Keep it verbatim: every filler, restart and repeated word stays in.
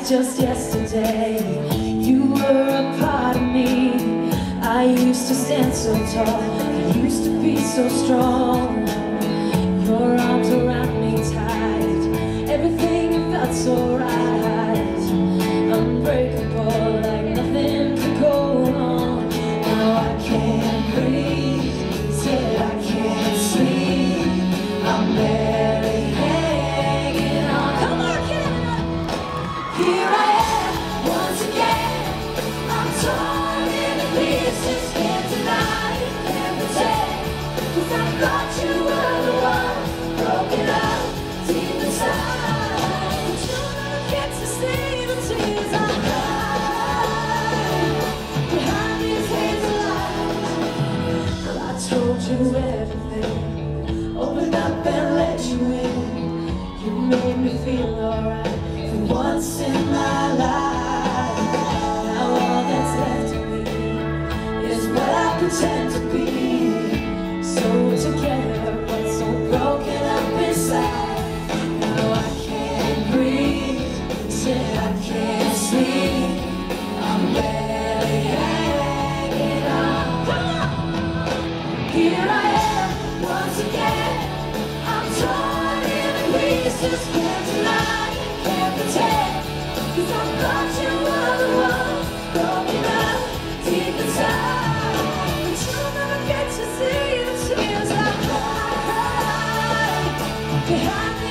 just yesterday. You were a part of me. I used to stand so tall, I used to be so strong. Your arms around me tight, everything felt so right. Unbreakable, like nothing could go wrong. Now I can't breathe, said I can't sleep. I'm barely hanging on. Come on, get up. Here I am, once again. I'm torn into pieces, can't deny it, can't pretend. 'Cause I thought you were the one, broken up deep inside. But you never get to see the tears I cry behind these hazel eyes. Well, I told you everything, opened up and let you in. You made me feel alright for once in my life. Now all that's left of me is what I pretend to be. So together, but so broken up inside. Now I can't breathe, said I can't sleep. I'm barely hanging on. Here I am, once again. I'm torn into pieces, can't deny it, can't pretend. 'Cause I thought you were the one, broken up deep inside. But you'll never get to see the tears I cry behind